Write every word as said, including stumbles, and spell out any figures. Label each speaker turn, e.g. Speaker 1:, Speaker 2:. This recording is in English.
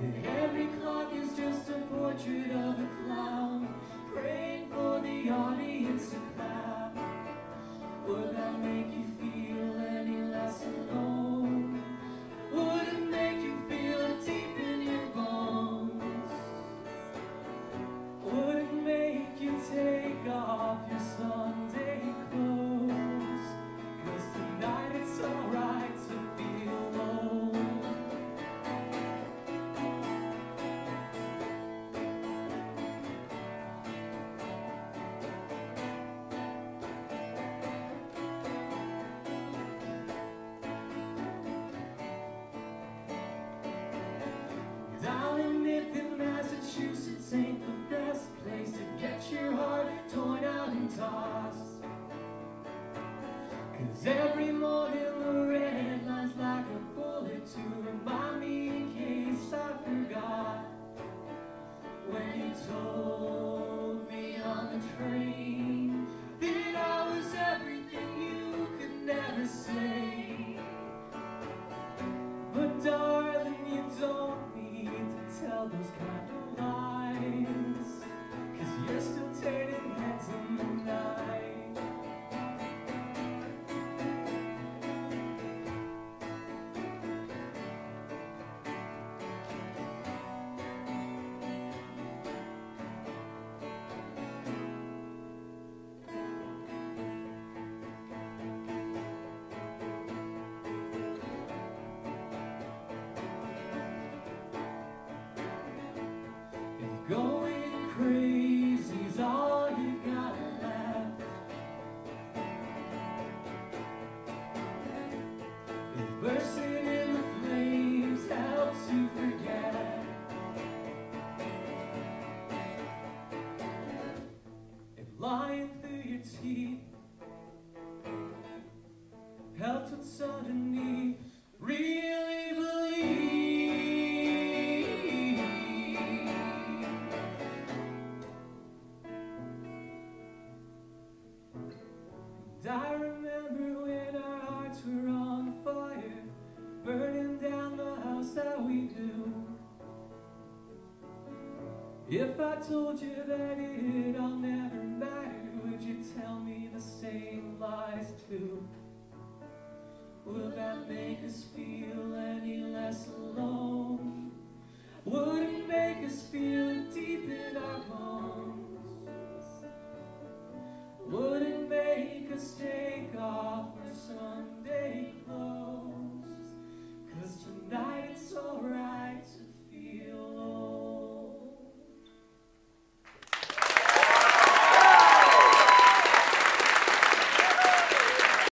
Speaker 1: that every clock is just a portrait of a clown, praying for the audience to clap. Would that make you feel any less alone? Would it make you feel it deep in your bones? Would it make you take off your Sunday clothes? 'Cause tonight it's alright to feel alone. I'll admit that Massachusetts ain't the best place to get your heart torn out and tossed. 'Cause every morning the red line's like a bullet to remind me in case I forgot. When you told me on the train that I was everything you could never say. But darling, you don't tell those kind of lies, 'cause you're still turning heads in the night. Going crazy's all you got left. If bursting in the flames helps you forget, if lying through your teeth helps what's underneath, really believe. I remember when our hearts were on fire, burning down the house that we knew. If I told you that it all never mattered, would you tell me the same lies too? Will that make us feel any less alone? Would it make us feel deep in our